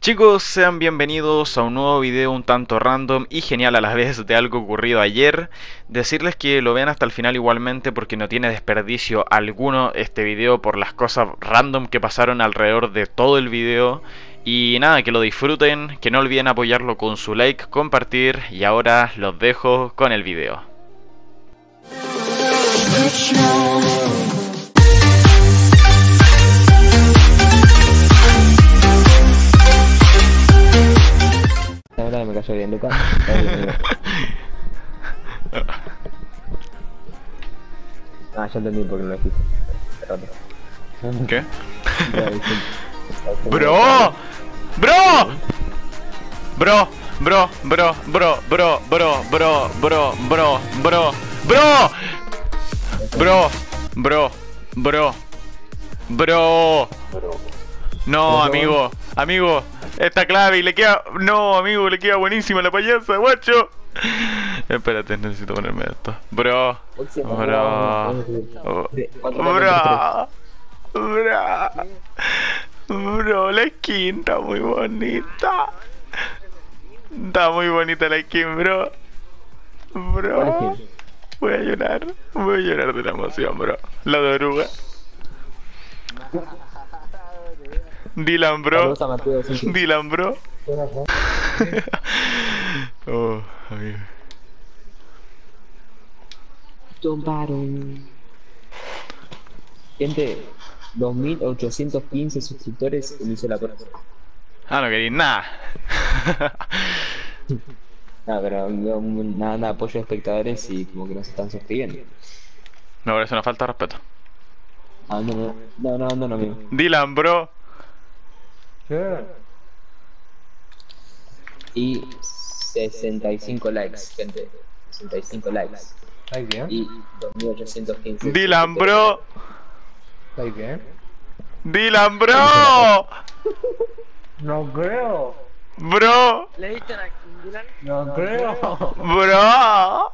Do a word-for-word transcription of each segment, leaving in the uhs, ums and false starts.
Chicos, sean bienvenidos a un nuevo video un tanto random y genial a la vez de algo ocurrido ayer. Decirles que lo vean hasta el final igualmente porque no tiene desperdicio alguno este video por las cosas random que pasaron alrededor de todo el video. Y nada, que lo disfruten, que no olviden apoyarlo con su like, compartir y ahora los dejo con el video. Ahora me cayó bien, Lucas. Ah, ya entendí por qué no lo dijiste. Pero otro. ¿Qué? Ya, disculpe. ¡Bro! ¡Bro! Bro, bro, bro, bro, bro, bro, bro, bro, bro, bro, bro, bro, bro, bro, bro. No, amigo, amigo, esta clave y le queda... No, amigo, le queda buenísima la payasa, guacho. Espérate, necesito ponerme esto. Bro, bro, bro, bro, bro, la skin está muy bonita. Está muy bonita la skin, bro. Bro, voy a llorar, voy a llorar de la emoción, bro. La de oruga. Dylan, bro. Dylan, bro. Oh, amigo. Tomaron. Gente, dos mil ochocientos quince suscriptores inició la prueba. Ah, no queréis nada. No, pero no, nada, nada apoyo de espectadores y como que no se están suscribiendo. Me parece una falta de respeto. Ah, no, no, no, no, no, no, amigo. Dylan, bro. Y sesenta y cinco likes, gente. sesenta y cinco likes. ¿Estáis bien? Y dos mil ochocientos quince. Dylan, bro. ¿Estáis bien? Dylan, bro. No creo. Bro. ¿Le diste a Dylan? No creo. Bro.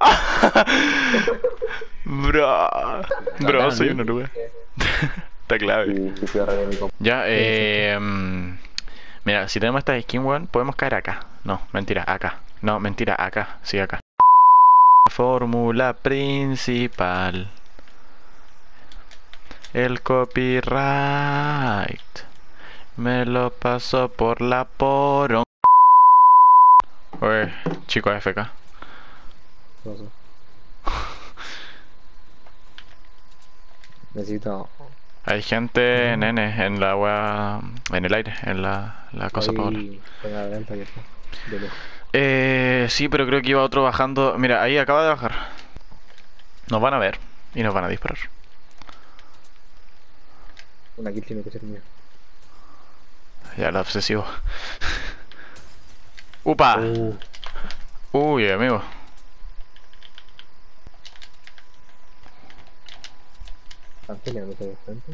Bro. Bro, soy una oruga. Está clave. Ya, eh... mira, si tenemos esta skin, weón, podemos caer acá. No, mentira, acá. No, mentira, acá. Sí, acá. Fórmula principal. El copyright me lo pasó por la porón. Oye, chico F K. Necesito. Hay gente, nene, en la wea, en el aire, en la, la cosa para volar. Eh, sí, pero creo que iba otro bajando. Mira, ahí acaba de bajar. Nos van a ver y nos van a disparar. Una kill tiene que ser mía. Ya, el obsesivo. ¡Upa! Uh. Uy, amigo. ¿Están peleando de frente?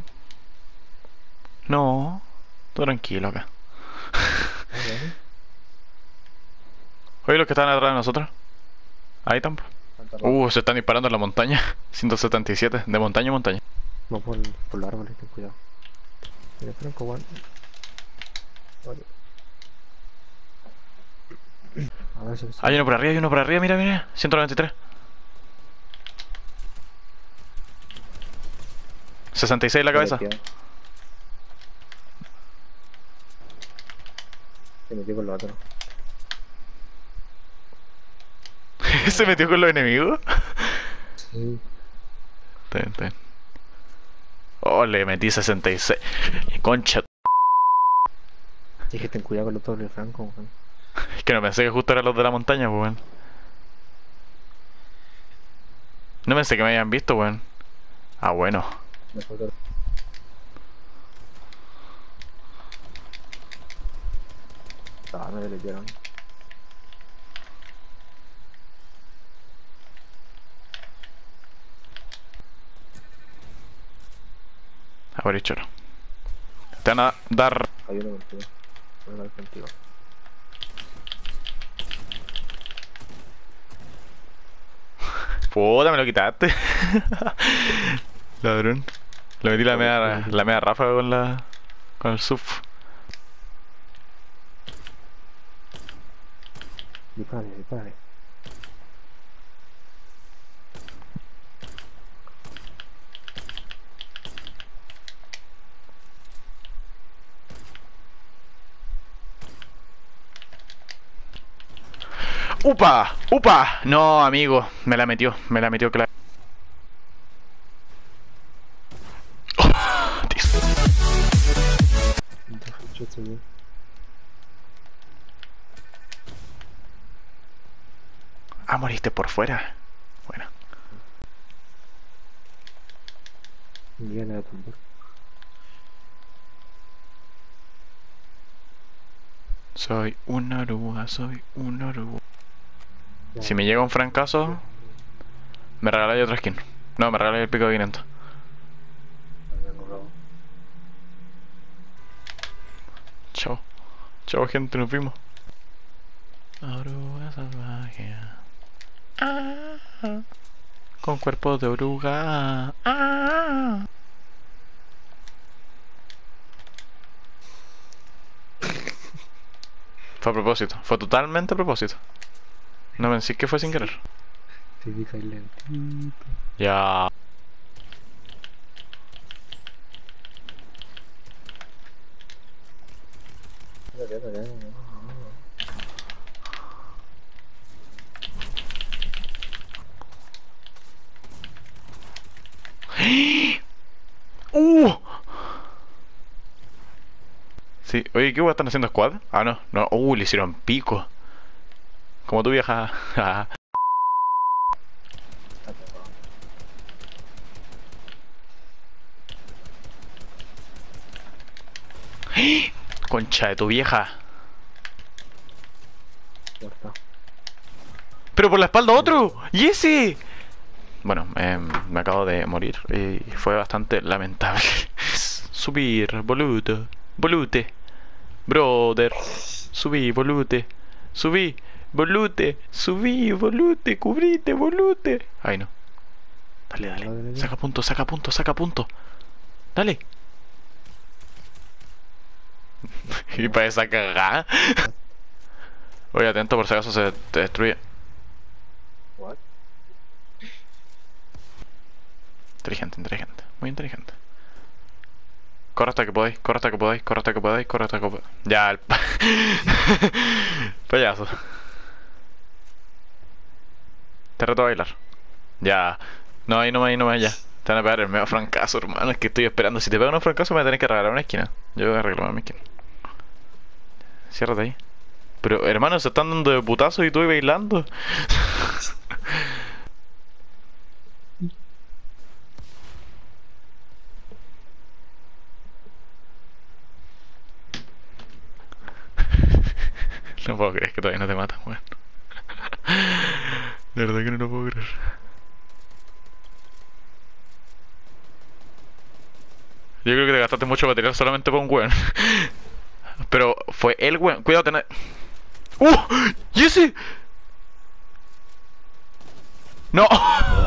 No, todo tranquilo acá. Okay. Oye, los que están atrás de nosotros. Ahí tampoco. Uh, se están disparando en la montaña. ciento setenta y siete, de montaña a montaña. No por, por los árboles, ten cuidado. Mira, Franco, Juan. Vale. A ver si... Hay uno por arriba, hay uno por arriba, mira, mira. ciento noventa y tres. sesenta y seis la cabeza. Se metió con los otros. ¿Se metió con los enemigos? Sí. Está bien, está bien. Oh, le metí sesenta y seis. Concha. Dije ten cuidado con los dobles, Franco. Man. Es que no pensé que justo eran los de la montaña, pues, weón. No pensé que me hayan visto, weón. Ah, bueno. Ah, me deletearon. A ver, choro. Te van a dar. Hay uno contigo. Uno contigo. Puta, me lo quitaste. Ladrón. Le metí la media, la media ráfaga con la. con el sub. Dispare, dispare. ¡Upa! ¡Upa! No, amigo, me la metió, me la metió claro. Oh, Dios. Deja el shot seguir. Ah, moriste por fuera. Bueno. Viene a tumbar. Soy una oruga, soy una oruga. Ya. Si me llega un francazo, me regaláis otra skin. No, me regaláis el pico de quinientos. Ahí vengo luego. Chao. Chao, gente, nos vimos. Oruga salvaje. Ah, con cuerpo de oruga. Ah. Fue a propósito, fue totalmente a propósito. No pensé que fue sin querer. Sí, sí, silentito. Ya. Dale, dale, dale, dale. ¡Uh! Sí, oye, ¿qué hueá están haciendo squad? Ah, no, no, uh, le hicieron pico. Como tu vieja. Está pegado. Concha de tu vieja. Ya está. Pero por la espalda otro. ¡Y ese! Bueno, eh, me acabo de morir y fue bastante lamentable. Subir, boludo. Bolute. Brother. Subí, bolute. Subí, bolute. Subí, bolute. Cubrite, bolute. Ay, no. Dale, Dale, dale. dale. Saca punto, saca punto, saca punto. Dale. Y para esa cagada. Oye, atento por si acaso se te destruye. What? Inteligente, inteligente. Muy inteligente. Corre hasta que podáis, corre hasta que podáis, corre hasta que podáis, corre hasta que podáis. Ya, el pa- payaso. Te reto a bailar. Ya. No, ahí no ahí no ya. Te van a pegar el medio francazo, hermano. Es que estoy esperando. Si te pegan un francazo me voy a tener que regalar una esquina. Yo voy a arreglar mi esquina. Ciérrate ahí. Pero, hermano, se están dando de putazos y tú ahí bailando. No puedo creer que todavía no te matan, weón. De verdad que no lo puedo creer. Yo creo que te gastaste mucho material solamente por un weón. Pero fue el weón. Cuidado, tener. ¡Uh! ¿Y ese? ¡No!